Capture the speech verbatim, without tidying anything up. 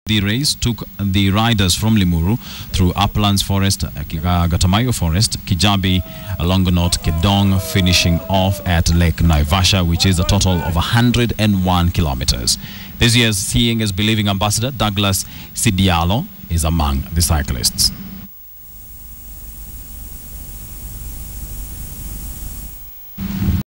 The race took the riders from Limuru through Uplands Forest, Gatamayo Forest, Kijabi, Longonot, Kedong, finishing off at Lake Naivasha, which is a total of one hundred one kilometers. This year's Seeing is Believing ambassador, Douglas Sidialo, is among the cyclists.